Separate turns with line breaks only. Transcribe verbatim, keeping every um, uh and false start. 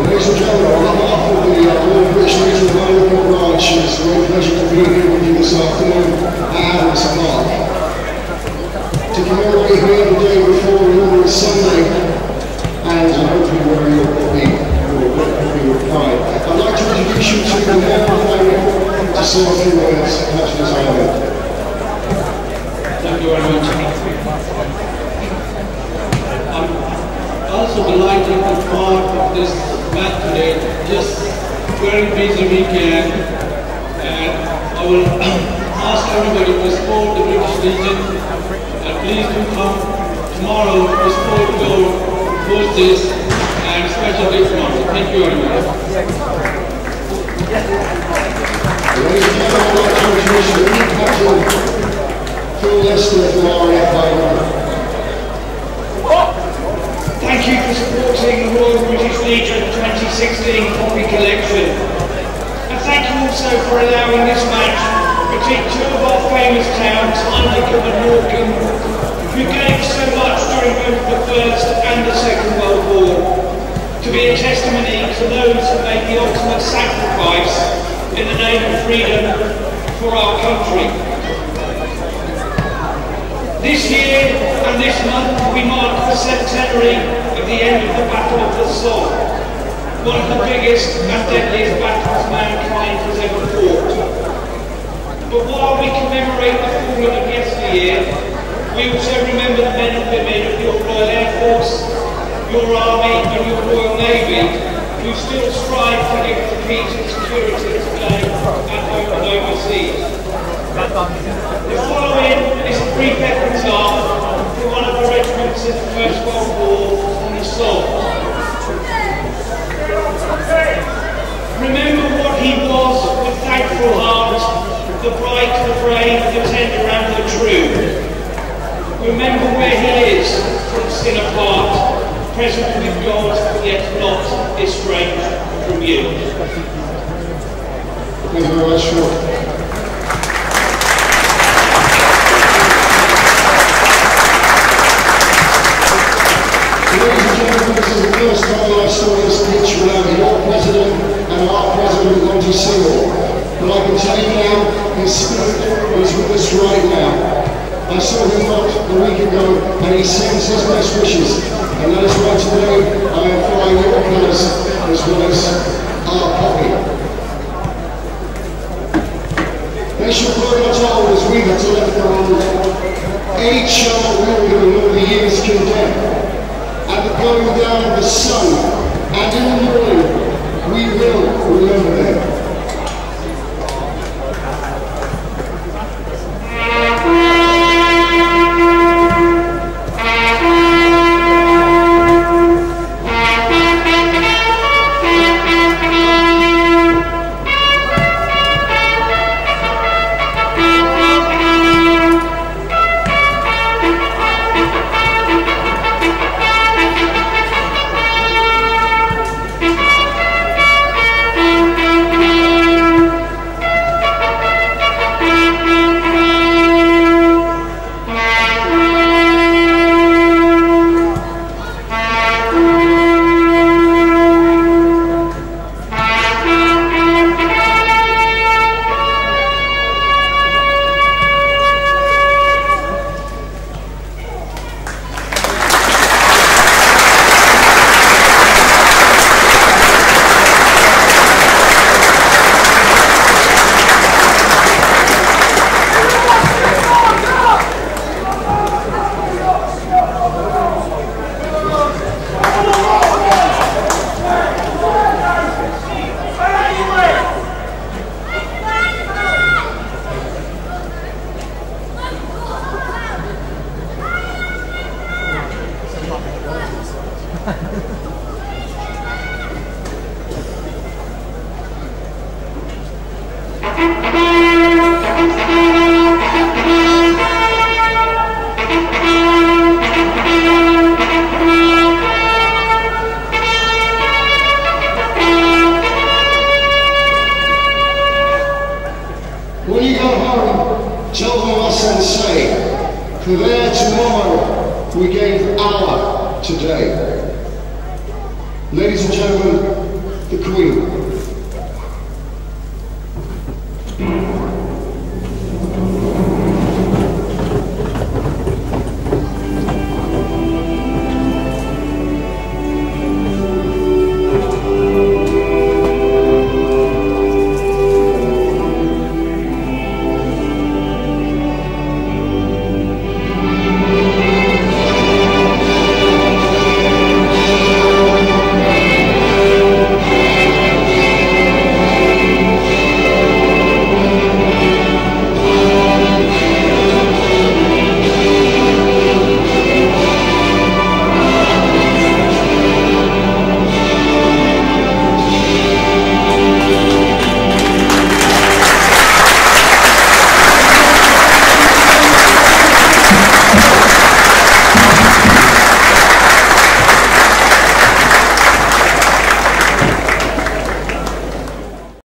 Ladies and gentlemen, on behalf of the uh, Royal British Legion of High Wycombe branch, it's a great pleasure to be here with you this afternoon at Adams Park. To commemorate here the day before Remembrance Sunday, and hopefully where you'll be, you'll be with pride. I'd like to introduce you to the mayor of High Wycombe to say a few words, perhaps as I will.
Thank you very much. I'm also delighted to be part of this event today. Just very busy weekend, and I will ask everybody to support the British Legion, and please do come tomorrow to support your forces and special day tomorrow. Thank you very much.
Ladies and gentlemen, I'd like to introduce you to the captain, Phil Lester from R F I.
Thank you for supporting the Royal British Legion twenty sixteen Poppy Collection. And thank you also for allowing this match between two of our famous towns, High Wycombe and Morecambe, who gave so much during both the First and the Second World War, to be a testimony to those who made the ultimate sacrifice in the name of freedom for our country. This year and this month we mark the centenary of the end of the Battle of the Somme, one of the biggest and deadliest battles mankind has ever fought. But while we commemorate the fallen of yesteryear, we also remember the men and women of your Royal Air Force, your Army and your Royal Navy, who still strive to give the peace and security today at home and overseas. The following is a brief epitaph for one of the regiments in the First World War on the Somme. Remember what he was with thankful heart, the bright, the brave, the tender and the true. Remember where he is from sin apart, present with God, yet not estranged from you.
Thank you very much, Phil. Ladies and gentlemen, this is the first time I saw this pitch without your president and our president going to single. But I can tell you now, his spirit is with us right now. I saw him not a week ago, and he sends his best wishes. And that is why today I am flying your colours as well as our poppy. They should grow much old as we had to left the world. Any child will know the years condemned. At the going down of the sun, and in the morning, we will remember them. When you go home, tell them us and say, for there tomorrow we gave our today. Ladies and gentlemen,